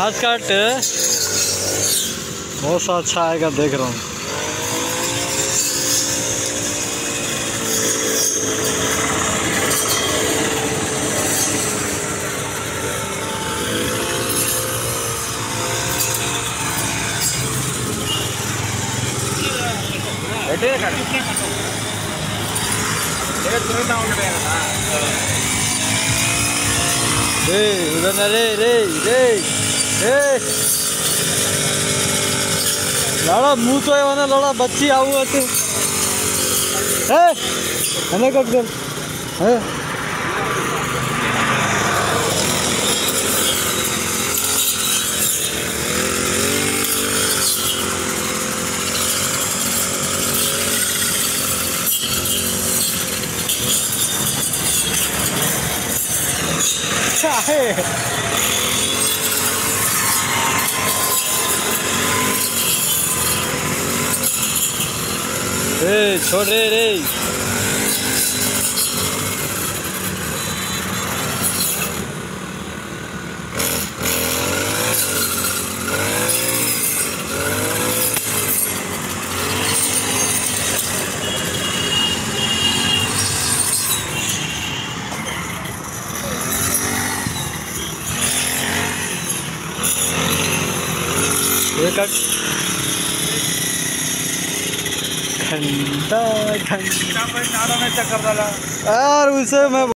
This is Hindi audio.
आज का बहुत सा अच्छा आएगा, देख रहा हूँ। उधर न रे रे रे रे लड़ा मुँह तो है ना, लड़ा बच्ची आऊ आते है कट कर है। छोड़ रे घंटा घंटा चक्कर डाला यार उसे मैं